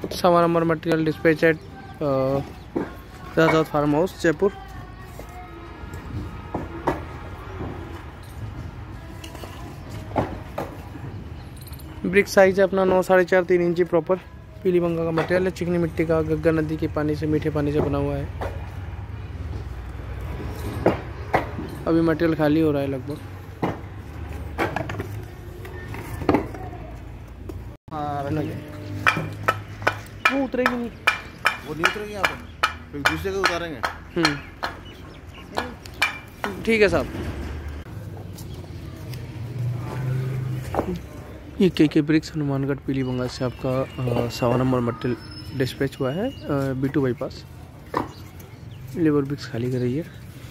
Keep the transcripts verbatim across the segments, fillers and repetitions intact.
सवा number material dispatch at Rajawat farm house Jaipur. Brick size है अपना नौ साढ़े चार तीन इंची प्रॉपर पीलीबंगा का मटेरियल है। चिकनी मिट्टी का गग्गा नदी के पानी से मीठे पानी से बना हुआ है। अभी मटेरियल खाली हो रहा है लगभग। हाँ वो उतरेगी नहीं, वो नहीं उतरेगी यहाँ पर, फिर दूसरे को उतारेंगे। हम्म ठीक है साहब। ये के के ब्रिक्स हनुमानगढ़ पीलीबंगा से आपका सवा नंबर मटेरियल डिस्पैच हुआ है B two bypass. Labour bricks खाली कर रही है।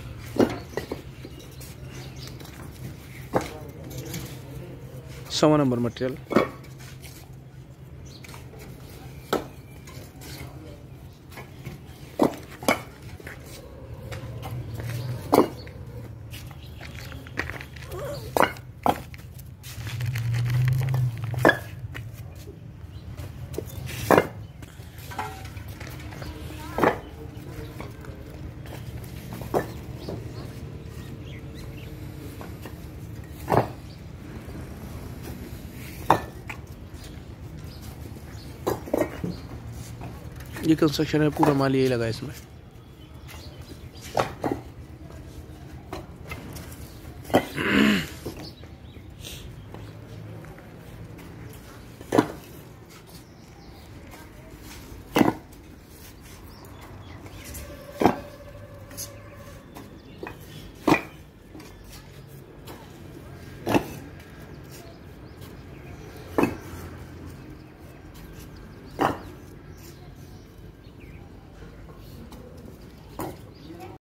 सवा नंबर मटेरियल ये कंस्ट्रक्शन है, पूरा माल यही लगा है इसमें।